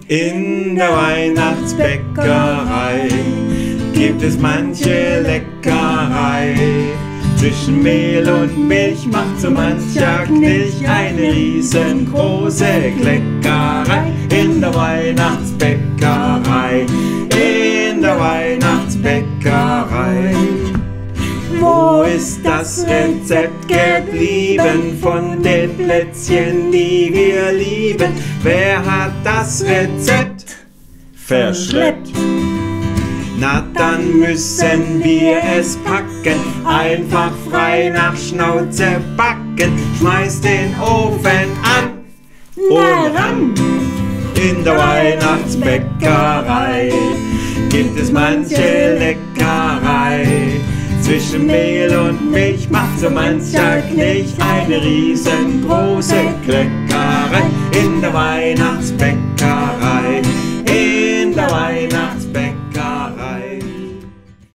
In der Weihnachtsbäckerei gibt es manche Leckerei. Zwischen Mehl und Milch macht so mancher Knilch eine riesengroße Kleckerei. In der Weihnachtsbäckerei, in der Weihnachtsbäckerei. Wo ist das Rezept geblieben von den Plätzchen, die wir lieben? Wer hat das Rezept verschleppt? Na, dann müssen wir es packen, einfach frei nach Schnauze backen. Schmeiß den Ofen an und ran! In der Weihnachtsbäckerei gibt es manche Leckerei. Zwischen Mehl und Milch macht so mancher Knilch eine riesengroße Kleckerei. In der Weihnachtsbäckerei.